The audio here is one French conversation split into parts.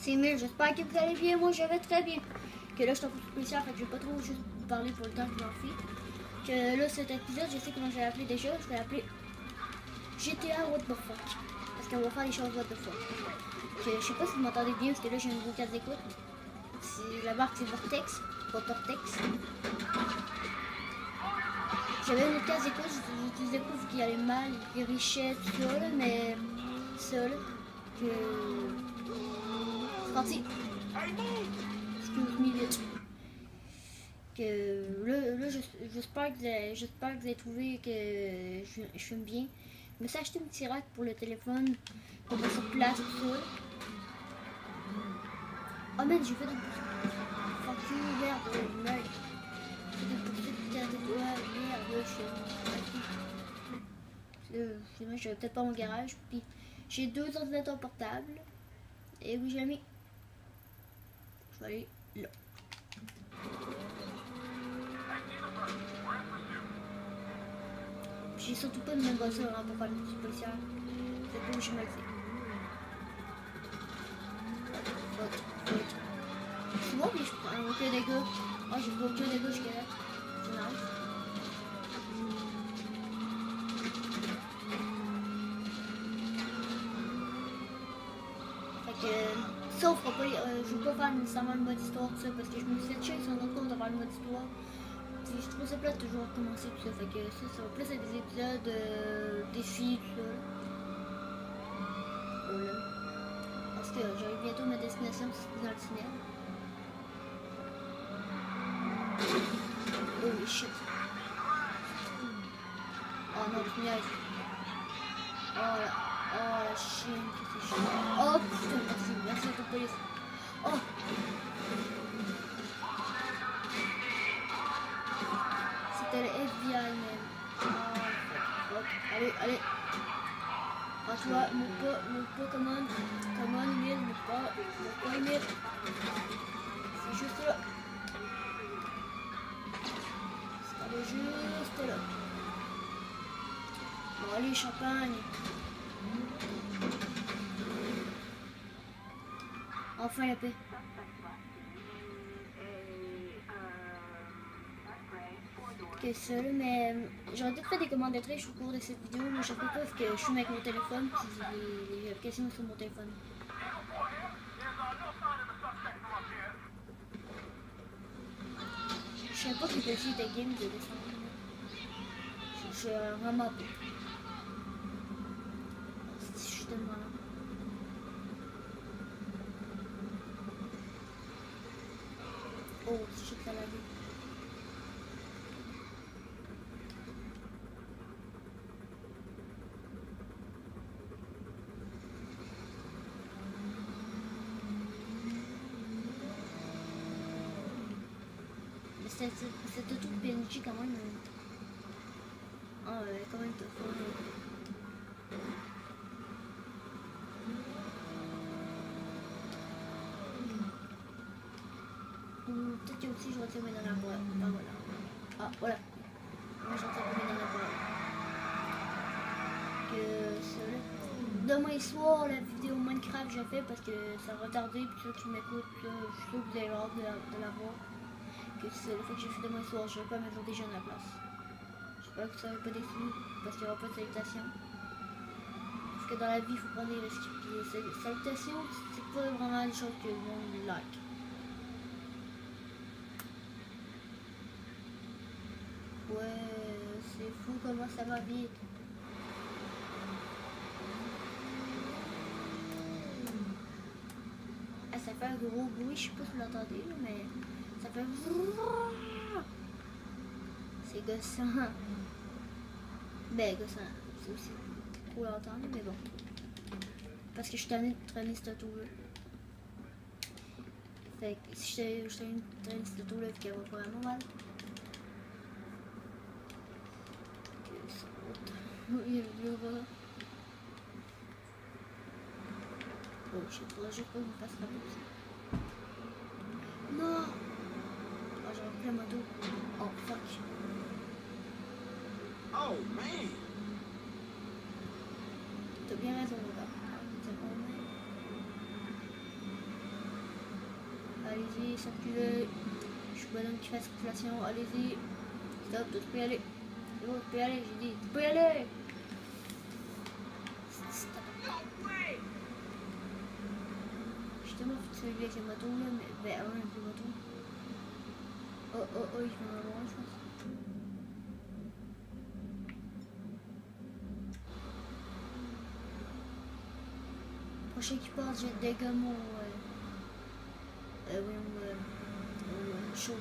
C'est Mille, j'espère que vous allez bien, moi je vais très bien. Que là je suis un peu spécial, fait que je vais pas trop juste vous parler pour le temps que j'en fais. Que là cet épisode, je sais comment je vais l'appeler déjà, je vais l'appeler GTA What the fuck. Parce qu'on va faire des choses what the fuck. Que je sais pas si vous m'entendez bien, parce que là j'ai un nouveau casque d'écoute. La marque c'est Vortex, pas Cortex. J'avais une autre casque d'écoute, j'utilisais pas vu qu'il allait mal, il richait, tout ça là, mais ça là, que... C'est parti. Excuse me vite. Que là j'espère que vous avez trouvé que je filme bien. Je me suis acheté un petit rack pour le téléphone, pour mettre sur place, tout ça. Oh man, j'ai fait des poursuites. Fuck you, merde, merde. J'ai fait des poursuites, merde, je suis j'avais peut-être pas mon garage. Puis j'ai 2 ordinateurs portables. Et oui, j'ai mis. Je vais aller là. J'ai surtout pas de même voiture hein, pour faire le petit policier. C'est pas où je me le fais. C'est bon, mais je prends aucun dégât. Oh, j'ai pris aucun dégât jusqu'à là. C'est nice. Fait que ça, on fera pas. Je veux pas faire nécessairement le mode histoire, tout ça, parce que je me suis fait chier sur un autre compte de faire le mode histoire. Puis je trouve ça plate toujours recommencer tout ça. Fait que ça va plus être des épisodes défis, tout ça. Voilà. Parce que j'arrive bientôt à ma destination, c'est dans le tunnel. Holy shit. Oh non, tu niaises. Oh la chienne, que c'est chiant. Oh putain, merci à toute police. Oh! C'était le FBI même. Oh, fuck. Allez. Ah, toi, move pas, come on, Emile, move pas, Emile. C'est juste là. C'est juste là. Bon, allez, champagne. Enfin la paix. Que ça, mais j'aurais peut-être fait des commandes de triche au cours de cette vidéo, mais je sais pas parce que je suis avec mon téléphone, puis les applications sur mon téléphone. Je savais pas que les policiers étaient game de descendre. Je suis vraiment pas. Je suis tellement là. Oh, je sais que ça l'a vu. Cette auto PNJ quand même. Ah ouais, quand même tough. Peut-être que aussi je retire mes dernières paroles. Ah voilà. Ah voilà. Moi je retire mes dernières paroles. Que ça. Demain soir la vidéo Minecraft j'ai fait parce que ça a retardé puis ceux qui m'écoutent, je suis sûr que vous avez hâte de la voir. C'est le fait que j'ai fait demain soir, je vais pas mettre des jeunes à la place. J'espère que vous serez pas déçus parce qu'il n'y aura pas de salutations. Parce que dans la vie, il faut prendre des risques. Puis les salutations, c'est pas vraiment des choses que le monde like. Ouais, c'est fou comment ça va vite. Ah, ça fait un gros bruit, je sais pas si vous l'entendez, mais ça fait... C'est gossant. Ben, gossant, c'est aussi trop l'entendre, mais bon. Parce que je suis tannée de traîner cette auto-là. Fait que si je suis tannée de traîner cette auto-là, vu qu'elle va vraiment mal. Il y a le là. Oh, je sais pas, me fasse ramasser. Non! Oh, j'ai repris la moto. Oh, fuck. Oh, man! T'as bien raison, là. allez-y, circulez. Je suis bonhomme qui fait circulation, allez-y. Stop, tu peux y aller. Tu peux y aller, j'ai dit, tu peux y aller. Justement, faut celui avec les motos là, mais ben un avec les motos. Oh oh oh, il fait un loin, je pense. Prochain qui passe, j'ai des dégâts mon chaud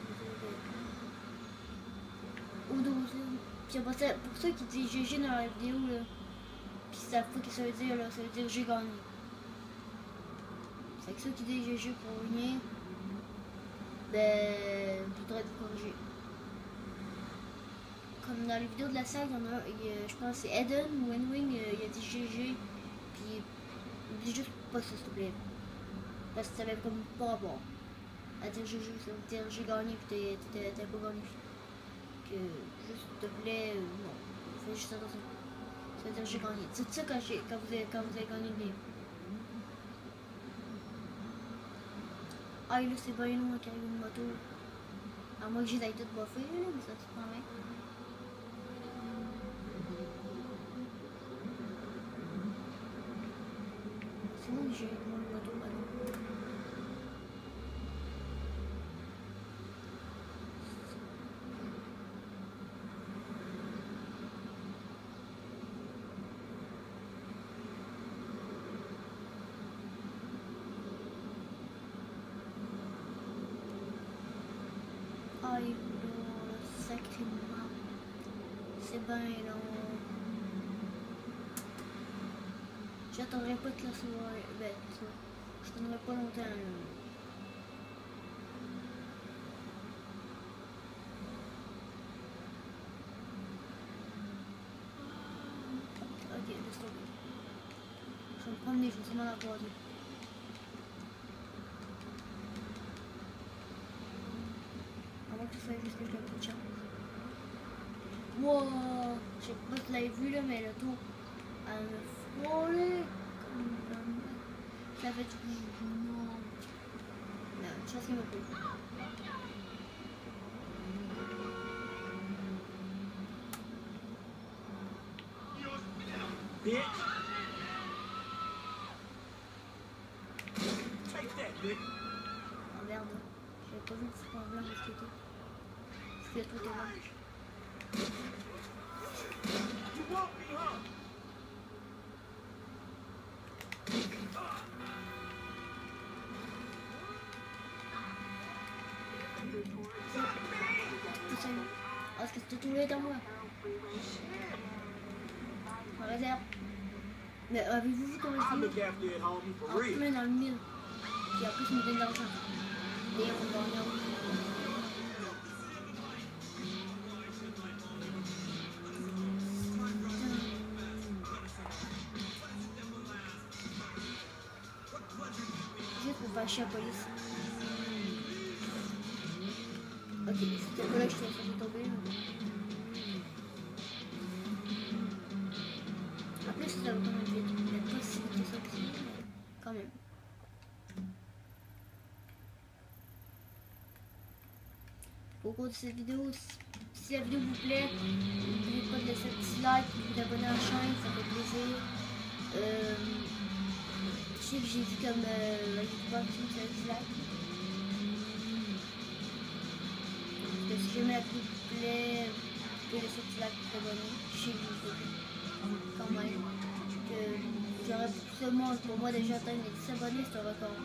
au dos. Puis après ça, pour ceux qui disent GG dans la vidéo là, puis ils savent pas ce que ça veut dire là, ça veut dire j'ai gagné. C'est que ceux qui disent GG pour rien, ben je voudrais te corriger. Comme dans les vidéos de la salle, il y en a, je pense que c'est Eden ou Enwing, il a dit GG, puis dis juste pas ça s'il te plaît. Parce que ça avait comme pas rapport à dire GG, ça veut dire j'ai gagné puis t'as pas gagné. Que juste s'il te plaît, non, fais juste attention. Ça veut dire j'ai gagné. C'est ça quand vous avez gagné le game. Ah et là c'est bien long qu'il arrive une moto. À moins que j'ai d'aller tout buffer là, mais ça se prend bien. C'est bon que j'ai une moto maintenant. Ah, il est sacrément. C'est bien long. J'attendrai pas que la soirée. Ben, je t'attendrai pas longtemps. Là. Ok, laisse tomber. Je vais me promener, je vais sûrement la croiser. Avant que tu fasses juste quelques petites chances. Wow! Je sais pas si tu l'avais vu là, mais le tour, elle me frôlait comme ça fait du non. Non, une chose qui m'a plu. Bitch. Take that, bitch. Oh merde, j'avais pas vu le petit point blanc de ce côté. Parce que le truc est blanc. You want me, huh? Est-ce que c'était tout dans moi? En réserve. Mais avez-vous vu comment I'll il look fait? after it, homie, for En real. plein dans le mille. Puis en plus, il me donne de l'argent. D'ailleurs, on va regarder. Juste pour faire chier la police. Ok, c'était pas là que je t'ai fait tomber. En plus, ça va quand même vite. Il n'y a pas si vite que ça aussi, mais quand même. Au cours de cette vidéo, si la vidéo vous plaît, n'oubliez pas de laisser un petit like, de vous abonner à la chaîne, ça fait plaisir. Je sais que j'ai dit comme youtubeur qui me fait un petit like. Parce que si jamais la vidéo vous plaît, vous pouvez laisser un petit like pour t'abonner. Je sais que vous pouvez quand même. Que j'aurais plus de monde pour moi déjà atteindre les 10 abonnés, c'est un record.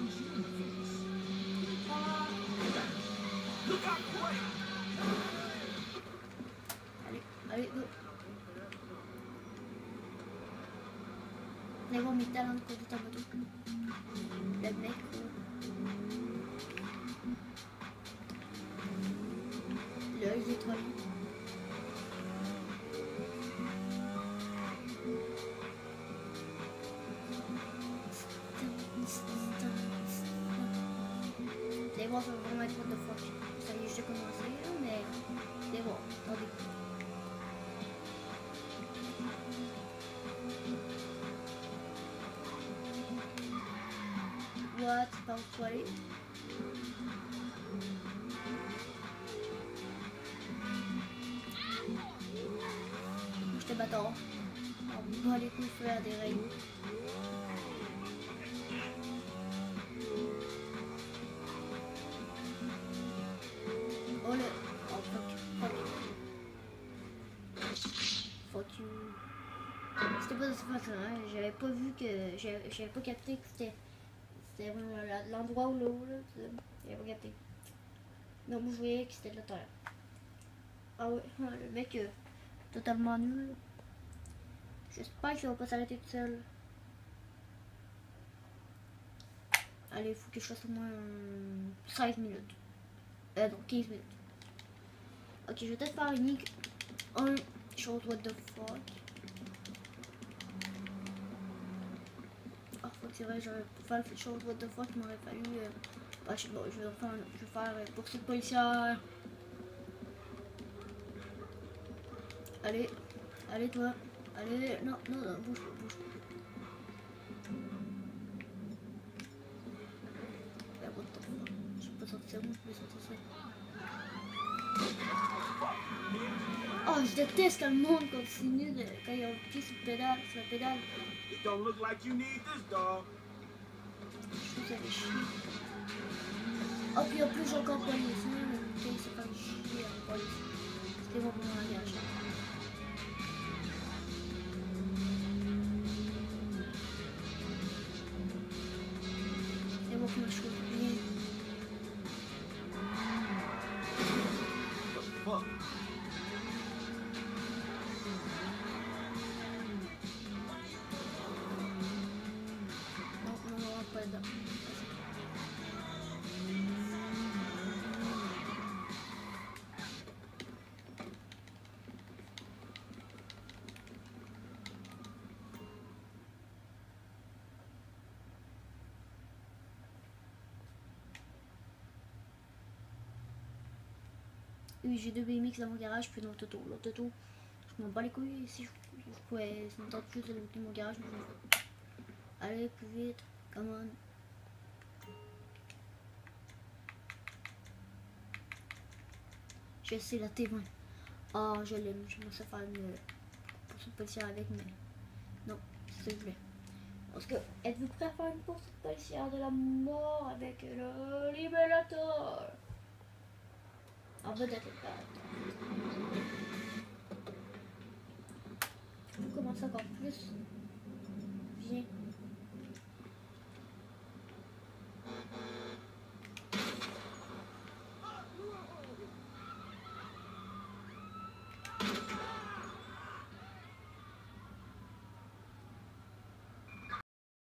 Allez, allez, go. Venez voir mes talents de conduite en moto. Le mec, là, il est trop bien. Les voir, ça va vraiment être what the fuck. Ça y est, j'ai commencé, mais c'est bon, attendez. What? Par où faut aller? J'étais bâtard. On va les couilles faire des règles. Oh le... Oh fuck. Fuck you. C'était pas de cette façon, hein. J'avais pas vu que... J'avais pas capté que c'était vraiment l'endroit où l'eau, là. J'avais pas capté. Non, moi je voyais que c'était de la terre. Ah ouais, le mec totalement nul. J'espère qu'il va pas s'arrêter tout seul. Allez, il faut que je fasse au moins 16 minutes. Non, 15 minutes. Ok, je vais peut-être faire unique un chose what the fuck. Ah fuck, c'est vrai, j'aurais pu faire le chose what the fuck, il m'aurait fallu... bah, je sais pas, je vais faire poursuite policière. Allez, allez toi. Allez, non, bouge pas. What the fuck, je peux pas sortir, moi je peux sortir ça. Oh, je déteste quand le monde continue quand il y a un pied sur la pédale. It don't look like you need this, dog. Je trouve ça fait chier. Oh, puis en plus j'ai encore police, hein, le gars c'est pas chier en police. C'était mon langage. C'est bon que je trouve bien. Fuck. Non, pas dedans. Oui, j'ai deux BMX dans mon garage, puis dans l'auto. L'auto, je m'en bats les couilles. Si je pouvais, ça me tente plus de mon garage, mais je m'en fous. Allez, plus vite, come on. Je sais la T20. Ah, je l'aime, je me sais faire une poursuite policière avec, mais non, c'est ce que je voulais. Parce que, êtes-vous prêt à faire une poursuite policière de la mort avec le Liberator? En bas de la tête. On commence encore plus.